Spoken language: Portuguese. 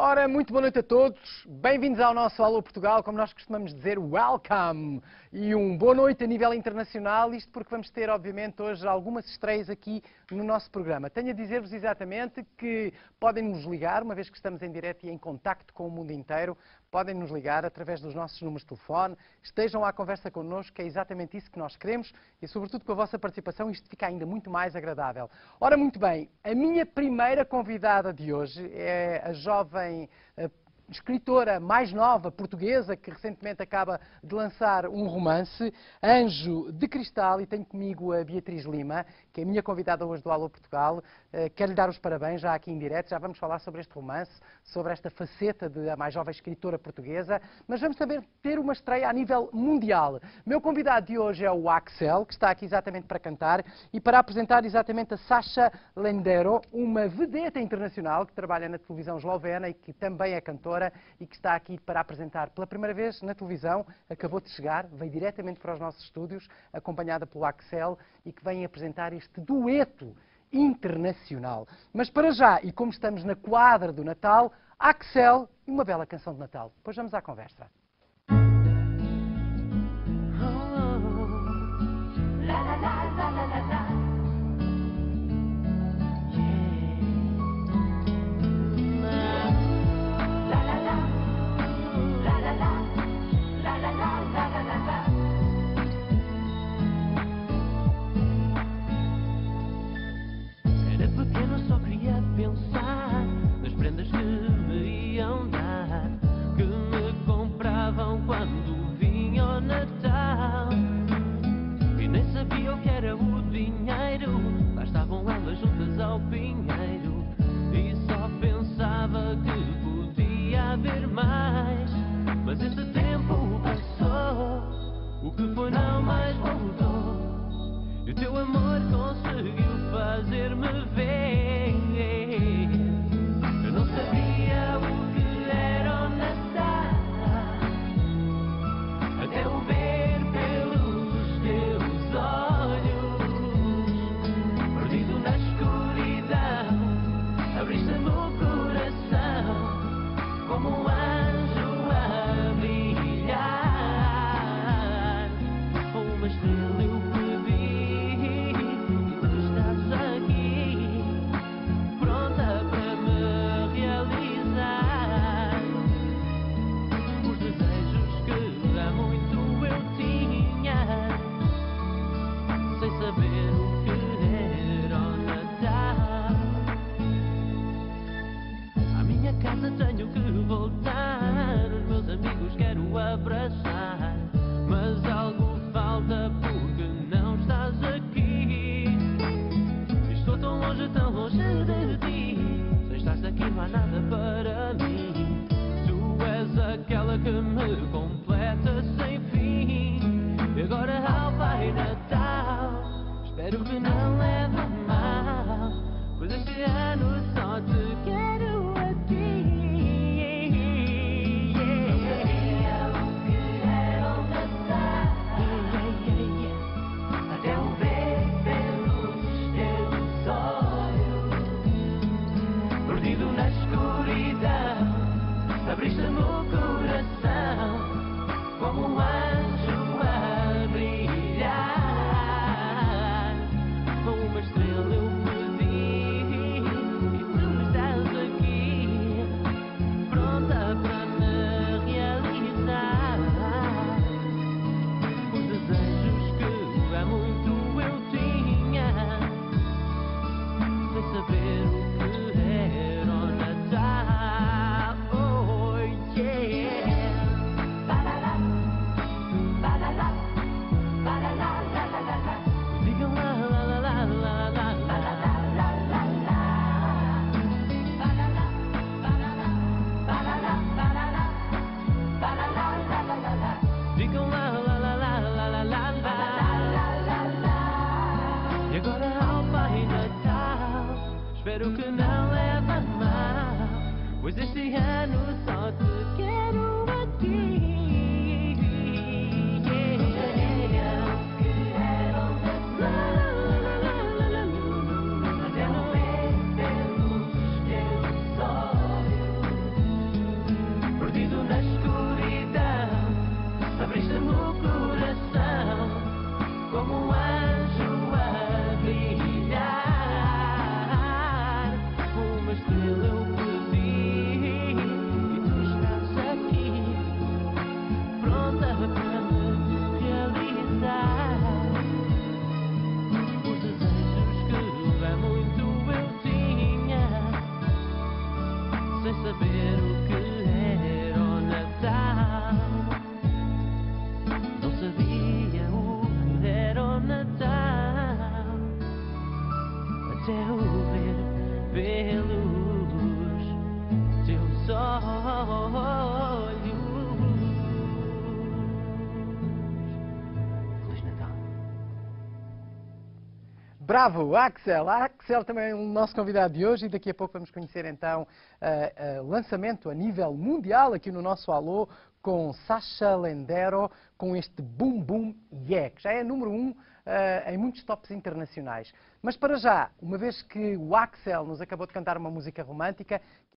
Ora, muito boa noite a todos. Bem-vindos ao nosso Alô Portugal, como nós costumamos dizer, welcome! E boa noite a nível internacional, isto porque vamos ter, obviamente, hoje algumas estreias aqui no nosso programa. Tenho a dizer-vos exatamente que podem nos ligar, uma vez que estamos em direto e em contacto com o mundo inteiro, podem nos ligar através dos nossos números de telefone, estejam à conversa connosco, que é exatamente isso que nós queremos e, sobretudo, com a vossa participação, isto fica ainda muito mais agradável. Ora, muito bem, a minha primeira convidada de hoje é a jovem escritora mais nova, portuguesa, que recentemente acaba de lançar um romance, Anjo de Cristal, e tenho comigo a Beatriz Lima, que é a minha convidada hoje do Alô Portugal. Quero-lhe dar os parabéns já aqui em direto, já vamos falar sobre este romance, sobre esta faceta da mais jovem escritora portuguesa, mas vamos também ter uma estreia a nível mundial. O meu convidado de hoje é o Axel, que está aqui exatamente para cantar e para apresentar exatamente a Saša Lendero, uma vedeta internacional que trabalha na televisão eslovena e que também é cantora e que está aqui para apresentar pela primeira vez na televisão, acabou de chegar, veio diretamente para os nossos estúdios, acompanhada pelo Axel, e que vem apresentar este dueto internacional. Mas para já, e como estamos na quadra do Natal, Axel e uma bela canção de Natal. Depois vamos à conversa. sem saber o que era o Natal. Não sabia o que era o Natal, até o ver pelos teus olhos. Feliz Natal. Bravo, Axel! Axel também é o nosso convidado de hoje e daqui a pouco vamos conhecer então o lançamento a nível mundial aqui no nosso Alô com Sasha Lendero com este Boom Boom Yeah, que já é número 1 em muitos tops internacionais. Mas para já, uma vez que o Axel nos acabou de cantar uma música romântica,